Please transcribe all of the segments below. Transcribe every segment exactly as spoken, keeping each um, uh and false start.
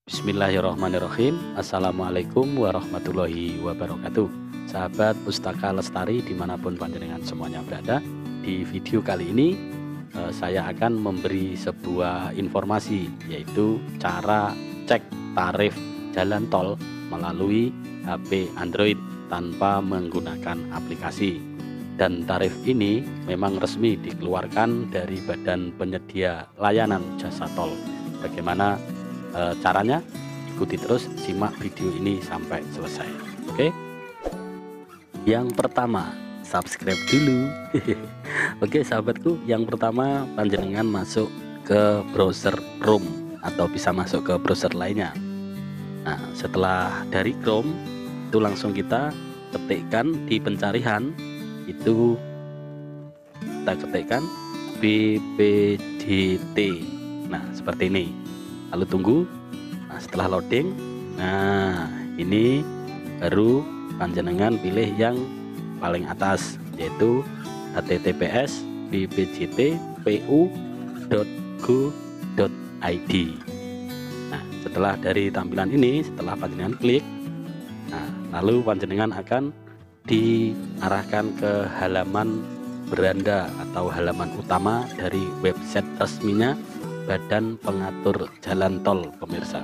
Bismillahirrahmanirrahim. Assalamualaikum warahmatullahi wabarakatuh. Sahabat Pustaka Lestari dimanapun panjenengan semuanya berada, di video kali ini eh, saya akan memberi sebuah informasi, yaitu cara cek tarif jalan tol melalui H P Android tanpa menggunakan aplikasi. Dan tarif ini memang resmi dikeluarkan dari Badan Penyedia Layanan Jasa Tol. Bagaimana E, caranya? Ikuti terus, simak video ini sampai selesai. Oke. Yang pertama, subscribe dulu. Oke sahabatku, yang pertama panjenengan masuk ke browser Chrome atau bisa masuk ke browser lainnya. Nah, setelah dari Chrome itu langsung kita ketikkan di pencarian itu, kita ketikkan B P J T. Nah, seperti ini. Lalu tunggu. Nah, setelah loading, nah ini baru panjenengan pilih yang paling atas, yaitu h t t p s b p j t p u dot go dot i d. Nah, setelah dari tampilan ini, setelah panjenengan klik, nah lalu panjenengan akan diarahkan ke halaman beranda atau halaman utama dari website resminya Badan Pengatur Jalan Tol, pemirsa.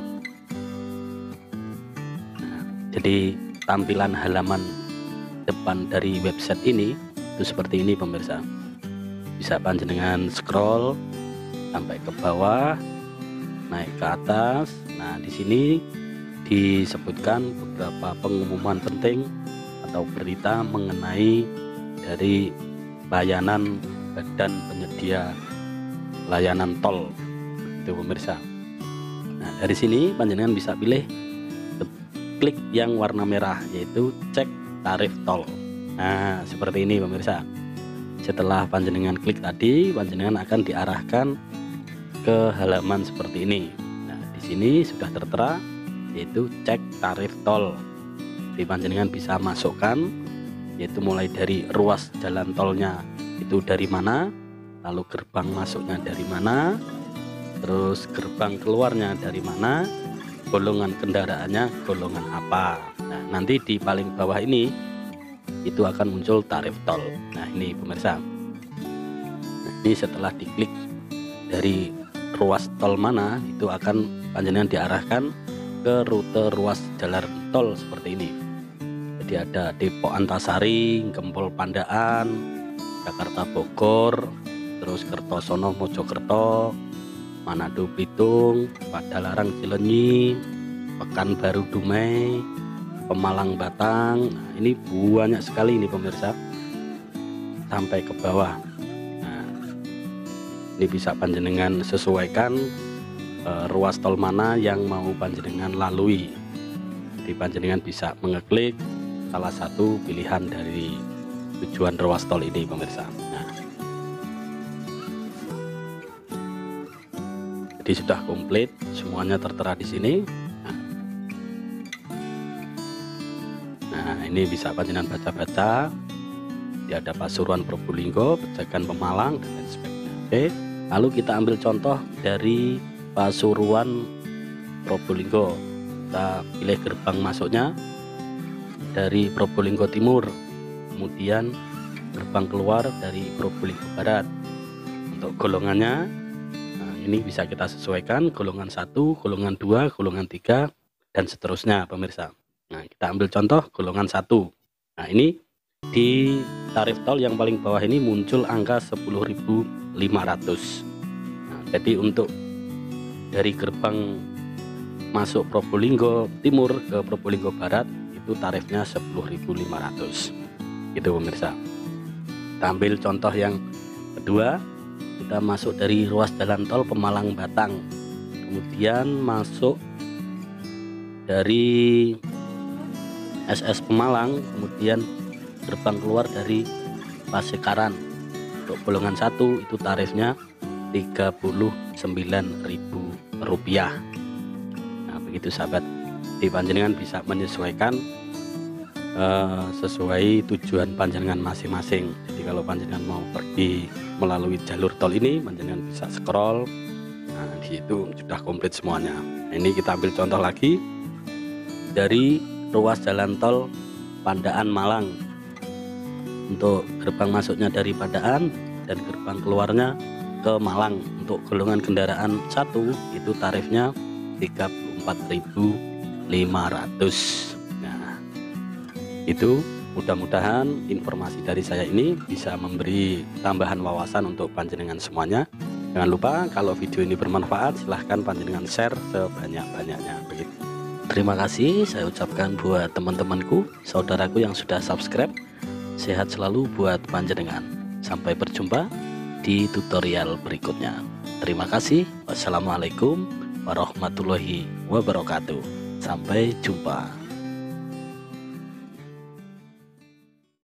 Nah, jadi tampilan halaman depan dari website ini itu seperti ini, pemirsa. Bisa panjenengan scroll sampai ke bawah, naik ke atas. Nah, di sini disebutkan beberapa pengumuman penting atau berita mengenai dari layanan Badan Penyedia Layanan Tol, itu pemirsa. Nah, dari sini panjenengan bisa pilih klik yang warna merah, yaitu cek tarif tol. Nah, seperti ini pemirsa. Setelah panjenengan klik tadi, panjenengan akan diarahkan ke halaman seperti ini. Nah, di sini sudah tertera yaitu cek tarif tol. Jadi panjenengan bisa masukkan, yaitu mulai dari ruas jalan tolnya itu dari mana, lalu gerbang masuknya dari mana, terus gerbang keluarnya dari mana, golongan kendaraannya golongan apa. Nah, nanti di paling bawah ini itu akan muncul tarif tol. Nah, ini pemirsa. Nah, ini setelah diklik dari ruas tol mana, itu akan panjenengan diarahkan ke rute ruas jalan tol seperti ini. Jadi ada Depok Antasari, Gempol Pandaan, Jakarta Bogor, terus Kertosono Mojokerto, Manado Belitung, Padalarang Cilenyi, Pekanbaru Dumai, Pemalang Batang. Nah, ini banyak sekali ini pemirsa, sampai ke bawah. Nah, ini bisa panjenengan sesuaikan eh, ruas tol mana yang mau panjenengan lalui. Jadi panjenengan bisa mengeklik salah satu pilihan dari tujuan ruas tol ini, pemirsa. Nah, jadi sudah komplit, semuanya tertera di sini. Nah, nah ini bisa panjenengan baca-baca. Dia ada Pasuruan Probolinggo, Pejagan Pemalang, dan lain sebagainya. Oke, lalu kita ambil contoh dari Pasuruan Probolinggo. Kita pilih gerbang masuknya dari Probolinggo Timur, kemudian gerbang keluar dari Probolinggo Barat. Untuk golongannya, ini bisa kita sesuaikan, golongan satu, golongan dua, golongan tiga, dan seterusnya, pemirsa. Nah, kita ambil contoh golongan satu. Nah, ini di tarif tol yang paling bawah ini muncul angka sepuluh ribu lima ratus. Nah, jadi untuk dari gerbang masuk Probolinggo Timur ke Probolinggo Barat itu tarifnya sepuluh ribu lima ratus. Itu pemirsa. Kita ambil contoh yang kedua. Kita masuk dari ruas jalan tol Pemalang Batang, kemudian masuk dari S S Pemalang, kemudian gerbang keluar dari Pasekaran. Untuk golongan satu itu tarifnya tiga puluh sembilan ribu rupiah. Nah, begitu sahabat. Di panjenengan bisa menyesuaikan uh, sesuai tujuan panjenengan masing-masing. Jadi kalau panjenengan mau pergi melalui jalur tol ini, panjenengan bisa scroll. Nah, Nah, di situ sudah komplit semuanya. Nah, ini kita ambil contoh lagi dari ruas jalan tol Pandaan Malang. Untuk gerbang masuknya dari Pandaan dan gerbang keluarnya ke Malang, untuk golongan kendaraan satu itu tarifnya tiga puluh empat ribu lima ratus. Nah, itu mudah-mudahan informasi dari saya ini bisa memberi tambahan wawasan untuk panjenengan semuanya. Jangan lupa kalau video ini bermanfaat, silahkan panjenengan share sebanyak-banyaknya. Begitu. Terima kasih saya ucapkan buat teman-temanku, saudaraku yang sudah subscribe. Sehat selalu buat panjenengan. Sampai berjumpa di tutorial berikutnya. Terima kasih. Wassalamualaikum warahmatullahi wabarakatuh. Sampai jumpa.